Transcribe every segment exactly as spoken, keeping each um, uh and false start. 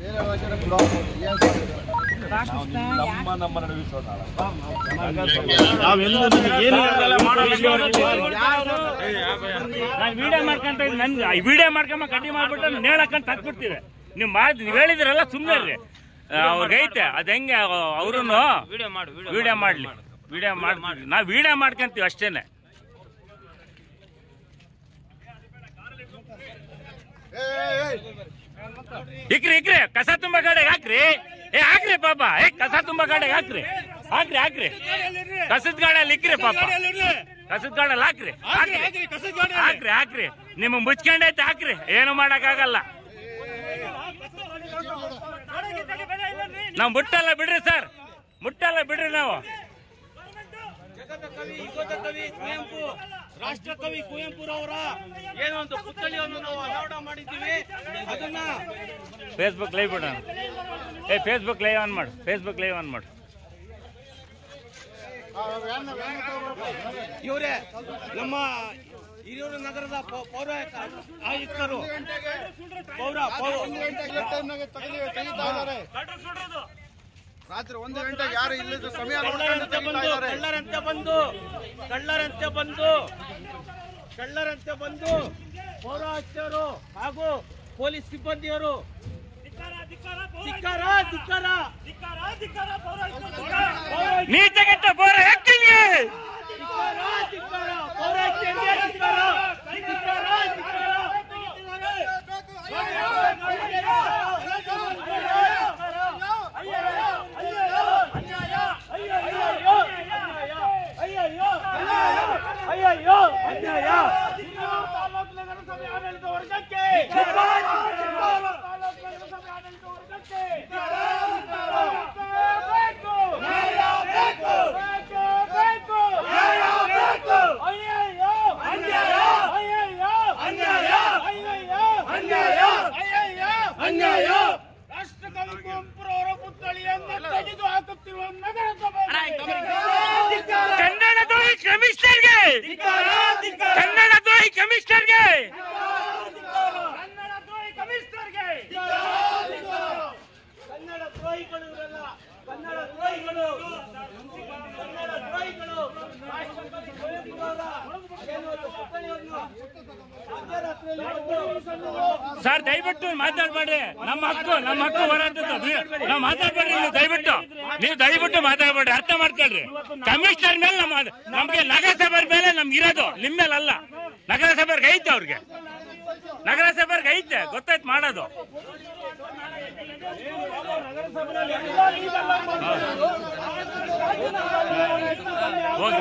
Video ಮಾಡ್ಕೊಂತ ನನ್ video ಮಾಡ್ಕೊಂಬ ಕಡ್ಡಿ ಮಾಡ್ಬಿಟ್ಟು ನೇಳ ಹಾಕೊಂಡು ತಗ್ಬಿಡ್ತೀವಿ. ನೀವು ಮಾಡಿ ನೀವು ಹೇಳಿದ್ರಲ್ಲ ಸುಮ್ಮನೆ ರೀ, ಅವ್ರಿಗೈತೆ ಅದ್ ಹೆಂಗೆ ಅವ್ರನ್ನು ವಿಡಿಯೋ ಮಾಡ್ಲಿ, ವಿಡಿಯೋ ಮಾಡಿ ನಾವು ವಿಡಿಯೋ ಮಾಡ್ಕೊಂತೀವಿ ಅಷ್ಟೇನೆ. ಇಕ್ರಿ ಇಕ್ರಿ ಕಸ ತುಂಬ ಗಾಡಿಗೆ ಹಾಕ್ರಿ, ಏ ಹಾಕ್ರಿ ಪಾಪ, ಏ ಕಸ ತುಂಬ ಗಾಡಿಗೆ ಹಾಕ್ರಿ, ಹಾಕ್ರಿ ಹಾಕ್ರಿ ಕಸದ ಗಾಡಿಯಲ್ಲಿ ಇಕ್ರಿ ಪಾಪ, ಕಸದ ಗಾಡಿಯಲ್ಲಿ ಹಾಕ್ರಿ ಹಾಕ್ರಿ ಹಾಕ್ರಿ ನಿಮಗೆ ಮುಚ್ಕೊಂಡೈತೆ ಹಾಕ್ರಿ, ಏನು ಮಾಡಕ್ ಆಗಲ್ಲ. ನಾವು ಮುಟ್ಟಲ್ಲ ಬಿಡ್ರಿ ಸರ್, ಮುಟ್ಟಲ್ಲ ಬಿಡ್ರಿ ನಾವು. ಕುವೆಂಪು ರಾಷ್ಟ್ರ ಕವಿ ಕುವೆಂಪುರವರ ಏನೋ ಒಂದು ಪುತ್ಥಳಿಯನ್ನು ನಾವು ಅನಾವರಣ ಮಾಡಿದ್ದೀವಿ. ಅದನ್ನ ಫೇಸ್ಬುಕ್ ಲೈವ್ ಬಿಡೋಣ. ಏ ಫೇಸ್ಬುಕ್ ಲೈವ್ ಆನ್ ಮಾಡು, ಫೇಸ್ಬುಕ್ ಲೈವ್ ಆನ್ ಮಾಡು. ಇವರೇ ನಮ್ಮ ಹಿರಿಯೂರು ನಗರದ ಪೌರ ಆಯುಕ್ತರು ಪೌರ ರಾತ್ರಿ ಒಂದು ಗಂಟೆಗೆ ಯಾರು ಇಲ್ಲದ ಸಮಯ ಕಳ್ಳರಂತೆ ಬಂದು ಕಳ್ಳರಂತೆ ಬಂದು ಕಳ್ಳರಂತೆ ಬಂದು ಕಳ್ಳರಂತೆ ಬಂದು ಪೌರಾಯುಕ್ತರು ಹಾಗೂ ಪೊಲೀಸ್ ಸಿಬ್ಬಂದಿಯರು ನೀಚಗೆಟ್ಟ ಪೌರ ಆಕ್ಟಿಂಗ್ಗೆ ಅಯ್ಯಯ್ಯೋ ಅನ್ಯಾಯ ತಾಲೂಕು ನಗರಸಭೆ ಆಡಳಿತ ವರ್ಗಕ್ಕೆ ರಾಷ್ಟ್ರಕವಿ ಕುವೆಂಪುರವರ ಪುತ್ಥಳಿಯನ್ನು ತೆಗೆದು ಹಾಕುತ್ತಿರುವ ನಗರಸಭೆ ಕನ್ನಡ ದ್ರೋಹಿ ಕಮಿಷನರ್ಗೆ, ಕನ್ನಡ ದ್ರೋಹಿ ಕಮಿಷನರ್ಗೆ, ಕನ್ನಡ ದ್ರೋಹಿ ಕಮಿಷನರ್ಗೆ, ಕನ್ನಡ ದ್ರೋಹಿಗಳು ಇವರೆಲ್ಲ, ಕನ್ನಡ ದ್ರೋಹಿಗಳು, ಕನ್ನಡ ದ್ರೋಹಿಗಳು ರಾಷ್ಟ್ರಕವಿ ಕುವೆಂಪುರವರ ಪುತ್ಥಳಿಯನ್ನು ಸರ್ ದಯವಿಟ್ಟು ಮಾತಾಡ್ಬೇಡ್ರಿ, ನಮ್ಮ ಹಕ್ಕು ನಮ್ಮ ಹಕ್ಕು ಹೋರಾಟದ್ದು ನಾವು ಮಾತಾಡ್ಬೇಡ್ರಿ. ನೀವು ದಯವಿಟ್ಟು ನೀವು ದಯವಿಟ್ಟು ಮಾತಾಡ್ಬೇಡ್ರಿ, ಅರ್ಥ ಮಾಡ್ಕೊಳ್ರಿ. ಕಮಿಷನರ್ ಮೇಲೆ ನಮ್ಮ ನಮ್ಗೆ ನಗರಸಭೆ ಮೇಲೆ ನಮ್ಗೆ ಇರೋದು, ನಿಮ್ಮ ಮೇಲೆ ಅಲ್ಲ. ನಗರಸಭೆಗೆ ಐತೆ, ಅವ್ರಿಗೆ ನಗರಸಭೆಗೆ ಐತೆ, ಗೊತ್ತಾಯ್ತು ಮಾಡೋದು. ಹೋಗಿ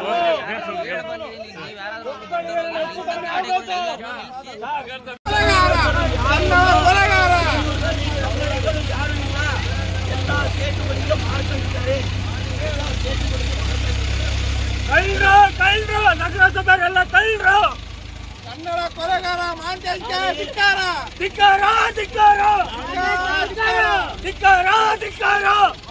ಕಳ್ಳರು ಕಳ್ಳರು ನಗರಸಭೆಗೆಲ್ಲ ಕಳ್ಳರು. ಕನ್ನಡ ಕೊಲೆಗಾರ ಮಾಂತೇಶಕ್ಕೆ ಧಿಕ್ಕಾರ ಧಿಕ್ಕಾರ ಧಿಕ್ಕಾರ ಧಿಕ್ಕಾರ ಧಿಕ್ಕಾರ